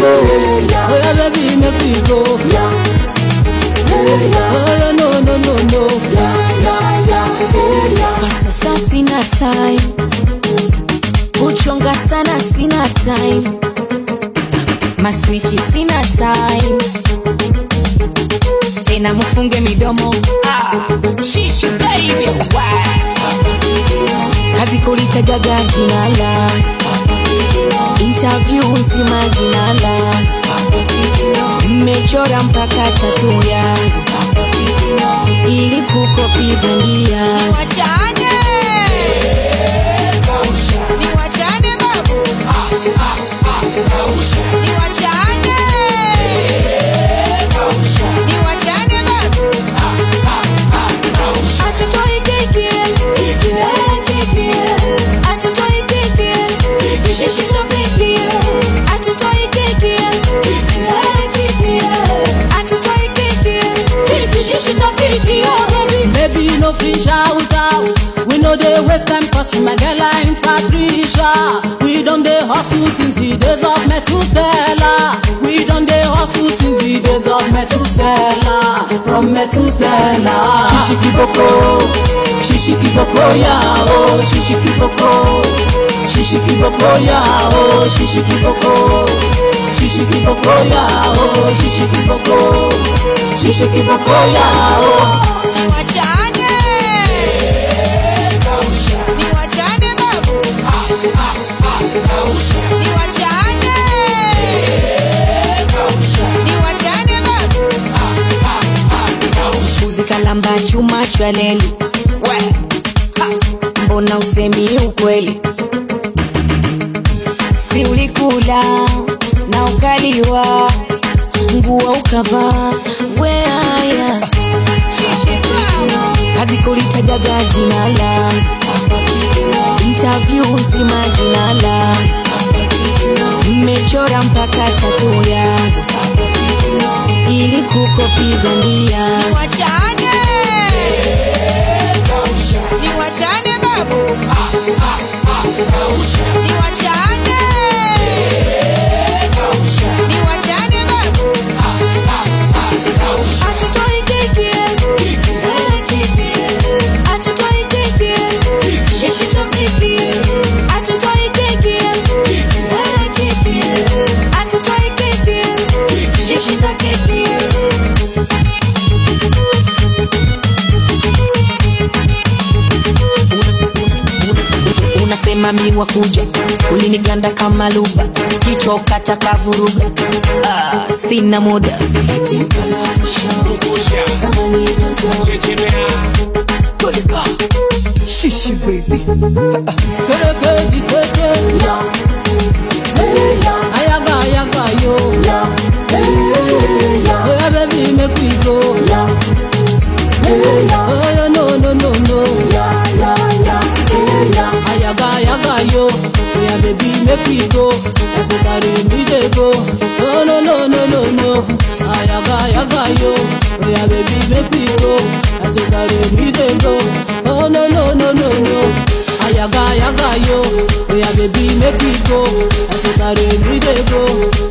Oh yeah, baby, make we go. Oh yeah, no. Kwa sasa sina time, kuchonga sana sina time, maswichi sina time, tena mufunge midomo. Shishi baby, kazi kulitaja jina la interview nzima jina la mmechora mpaka tatu yangu ili kukopi bandia. Niwachane babu, niwachane babu, atutoi kiki, atutoi kiki, shishi topiki, atutoi kiki, atutoi kiki, shishi topiki. Baby, you no fit shout out. We know they waste time cause my girl ain't Patricia. We done the hustle since the days of Methuselah. We done the hustle since the days of Methuselah. From Methuselah. Shishiki boko ya oh, shishiki boko ya oh, shishiki boko ya oh, shishiki boko ya oh. Niwachane babu, niwachane babu, uzikalamba chuma chaleli, mbona usemi ukweli? Si ulikula na ukaliwa, nguo ukavaa, weaya kazi kulitaja jina la interview nzima jina la mmechora mpaka tatu yangu ili kukopi bandia. Niwachane babu, niwachane babu, atutoi kiki, atutoi kiki, shishi topiki, atutoi kiki, atutoi kiki, shishi topiki. Unasema miwa kuja, uliniganda kama luba, kichwa ukataka vuruga. Sina muda. Shishi baby. Ayaga yo. Oh yeah, baby, make we go. Oh yeah, no. Ayaga yo. Oh yeah, baby, make we go. I said carry me dey go. Oh no. Ayaga yo. Oh yeah, baby, make we go. I said carry me dey go. Oh no. Ayaga yo. Oh yeah, baby, make we go. I said carry me dey go.